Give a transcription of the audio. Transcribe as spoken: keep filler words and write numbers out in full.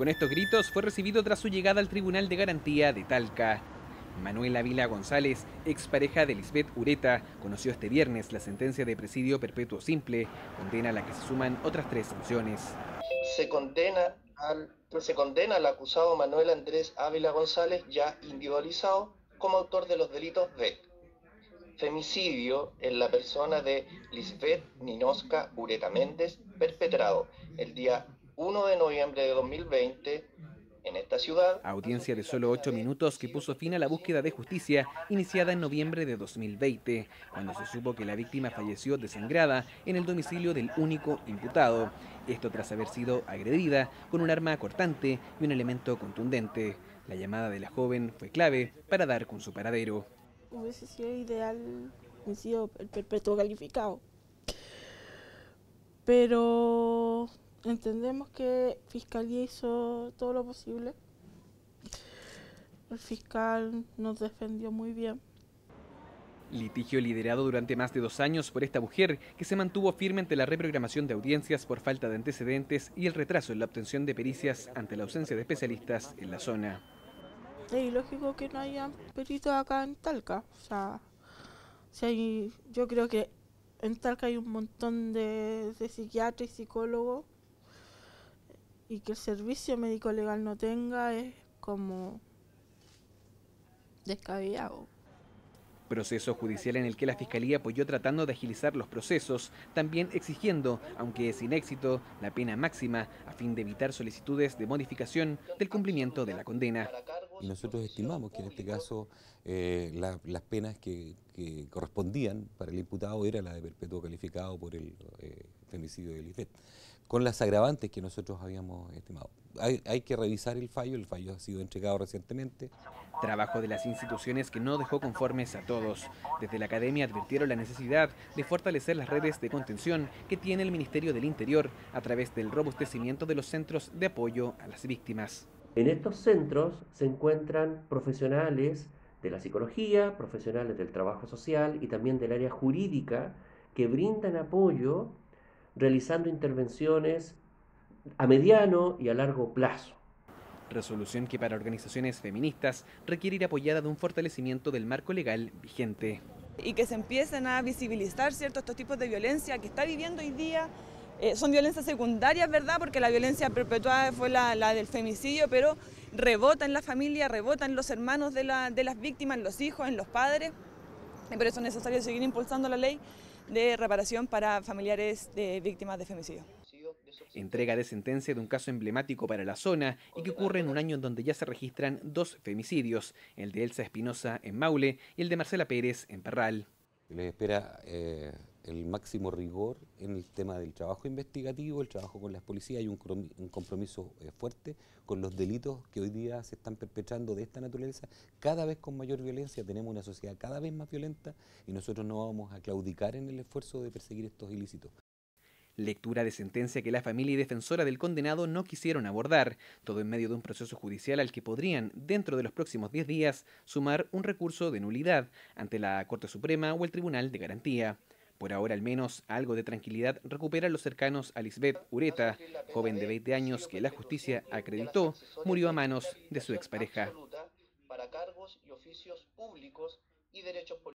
Con estos gritos fue recibido tras su llegada al Tribunal de Garantía de Talca. Manuel Ávila González, expareja de Lisbeth Ureta, conoció este viernes la sentencia de presidio perpetuo simple, condena a la que se suman otras tres sanciones. Se condena al, se condena al acusado Manuel Andrés Ávila González, ya individualizado, como autor de los delitos de femicidio en la persona de Lisbeth Ninosca Ureta Méndez, perpetrado el día uno de noviembre de dos mil veinte en esta ciudad. Audiencia de solo ocho minutos que puso fin a la búsqueda de justicia iniciada en noviembre de dos mil veinte, cuando se supo que la víctima falleció desangrada en el domicilio del único imputado. Esto tras haber sido agredida con un arma cortante y un elemento contundente. La llamada de la joven fue clave para dar con su paradero. Hubiese sido ideal, hubiese sido el perpetuo calificado. Pero entendemos que Fiscalía hizo todo lo posible. El fiscal nos defendió muy bien. Litigio liderado durante más de dos años por esta mujer, que se mantuvo firme ante la reprogramación de audiencias por falta de antecedentes y el retraso en la obtención de pericias ante la ausencia de especialistas en la zona. Es ilógico que no haya peritos acá en Talca. O sea, si hay, yo creo que en Talca hay un montón de, de psiquiatras y psicólogos, y que el servicio médico legal no tenga es como descabellado. Proceso judicial en el que la Fiscalía apoyó tratando de agilizar los procesos, también exigiendo, aunque sin éxito, la pena máxima a fin de evitar solicitudes de modificación del cumplimiento de la condena. Y nosotros estimamos que en este caso eh, la, las penas que, que correspondían para el imputado era la de perpetuo calificado por el eh, femicidio de Lisbeth, con las agravantes que nosotros habíamos estimado. Hay, hay que revisar el fallo, el fallo ha sido entregado recientemente. Trabajo de las instituciones que no dejó conformes a todos. Desde la academia advirtieron la necesidad de fortalecer las redes de contención que tiene el Ministerio del Interior a través del robustecimiento de los centros de apoyo a las víctimas. En estos centros se encuentran profesionales de la psicología, profesionales del trabajo social y también del área jurídica que brindan apoyo realizando intervenciones a mediano y a largo plazo. Resolución que para organizaciones feministas requiere ir apoyada de un fortalecimiento del marco legal vigente. Y que se empiecen a visibilizar ciertos estos tipos de violencia que está viviendo hoy día. Eh, son violencias secundarias, ¿verdad? Porque la violencia perpetuada fue la, la del femicidio, pero rebota en la familia, rebota en los hermanos de, la, de las víctimas, en los hijos, en los padres. Y por eso es necesario seguir impulsando la ley de reparación para familiares de víctimas de femicidio. Entrega de sentencia de un caso emblemático para la zona y que ocurre en un año en donde ya se registran dos femicidios, el de Elsa Espinosa en Maule y el de Marcela Pérez en Parral. Les espera eh, el máximo rigor en el tema del trabajo investigativo, el trabajo con las policías. Hay un, un compromiso eh, fuerte con los delitos que hoy día se están perpetrando de esta naturaleza, cada vez con mayor violencia. Tenemos una sociedad cada vez más violenta y nosotros no vamos a claudicar en el esfuerzo de perseguir estos ilícitos. Lectura de sentencia que la familia y defensora del condenado no quisieron abordar, todo en medio de un proceso judicial al que podrían, dentro de los próximos diez días, sumar un recurso de nulidad ante la Corte Suprema o el Tribunal de Garantía. Por ahora al menos algo de tranquilidad recuperan los cercanos a Lisbeth Ureta, joven de veinte años que la justicia acreditó murió a manos de su expareja.